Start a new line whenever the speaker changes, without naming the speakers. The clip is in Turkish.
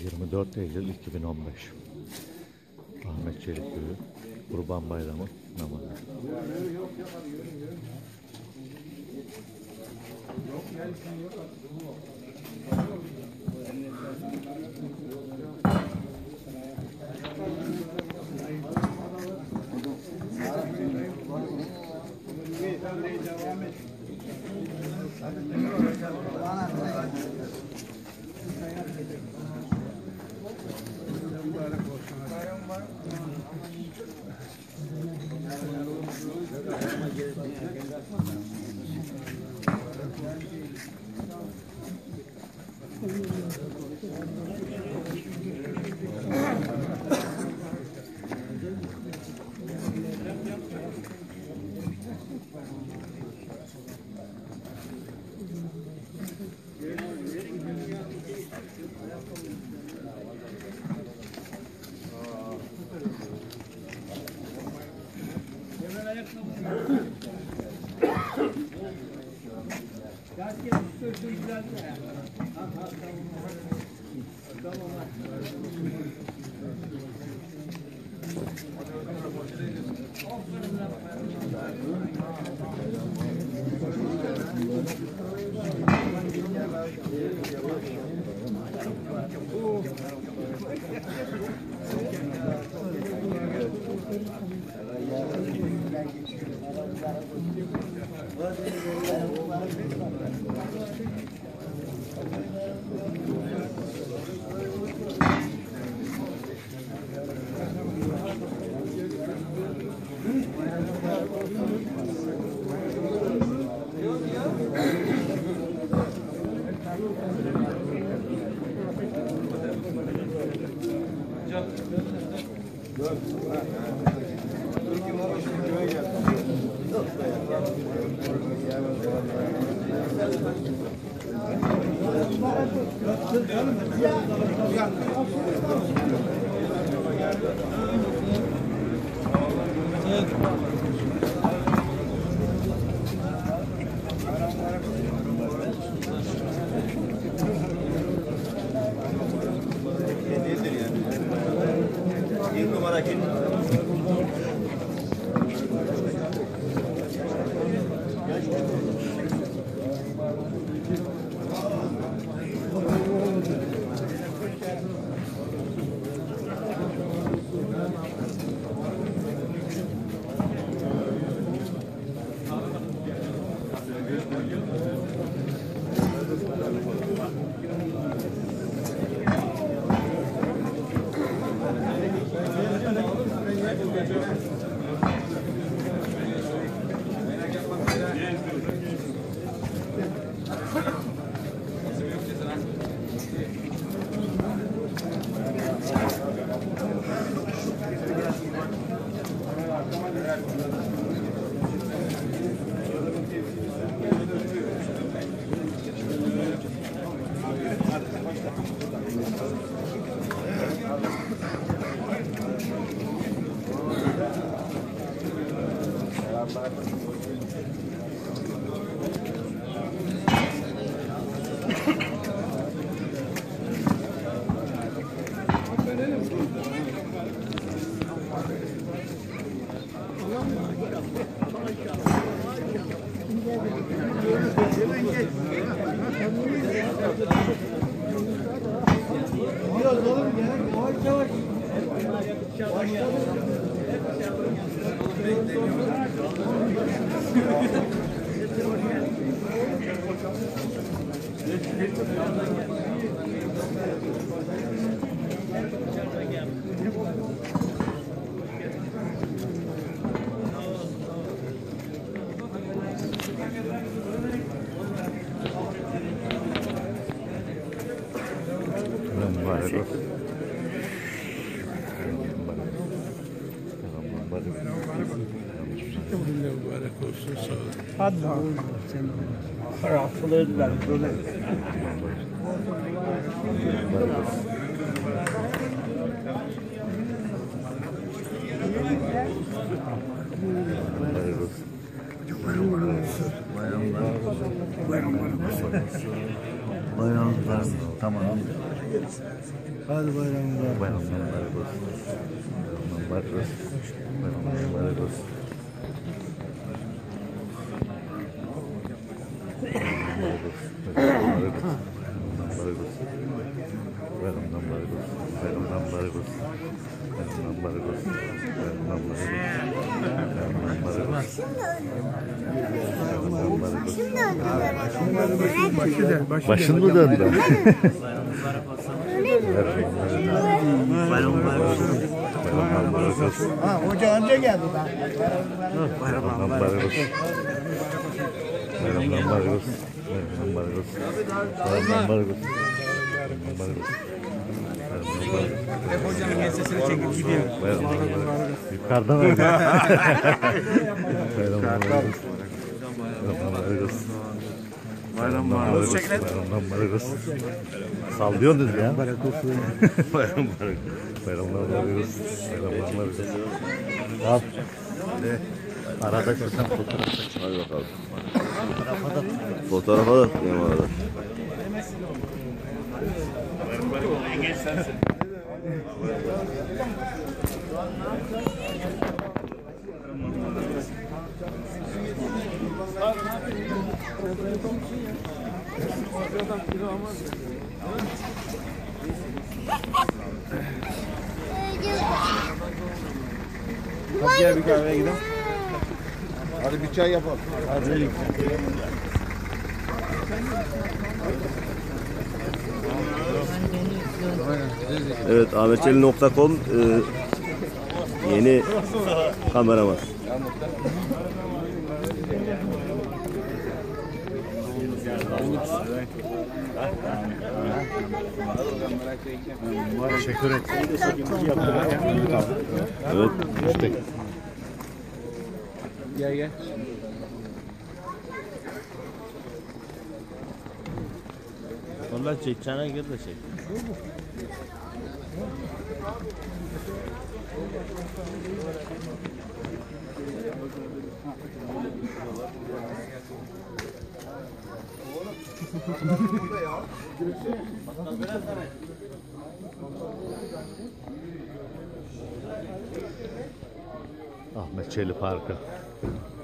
24 Eylül 2015 Ahmet Çelik Köyü Kurban Bayramı namazı.
Mübarek olsun, sağ olun.
Hadi bakalım. Rahatsız ettiler. Böyle. Bayramlar. Tamam. Hadi bayramlar.
Bayramlar mübarek olsun. Bayramlar mübarek olsun. Bayramlar mübarek olsun. Bayramdan mübarek olsun. Bayramdan mübarek olsun. Bayramdan mübarek olsun. Bayramdan mübarek olsun. Bayramdan mübarek olsun. Başın mı döndü? Bayramdan mübarek olsun.
Ha, hoca önce geldi daha.
Bayramdan mübarek olsun. Bayramdan mübarek olsun. Bayramdan mübarek olsun. Bayramdan mübarek olsun.
Hep hocanın ensesini çekip gidiyor.
Yukarıdan öyle. Bayramdan mübarek olsun. Bayramdan mübarek olsun. Bayramdan mübarek olsun. Sallıyorsunuz ya. Bayramdan mübarek olsun. Bayramdan mübarek olsun. Bayramdan mübarek olsun. Al. Arada çıkan fotoğraf çek.
Hadi bakalım. Fotoğrafa da tutayım arada.
Hadi gel bir kahveye gidelim.
Hadi bir çay yapalım.
Hadi.
Evet, ahmetçeli.com yeni kameraman.
Teşekkür ederim.
Evet.
İşte.
Gel gel.
Vallahi çekeceğine gir de çek.
Ahmet Çeli Parkı.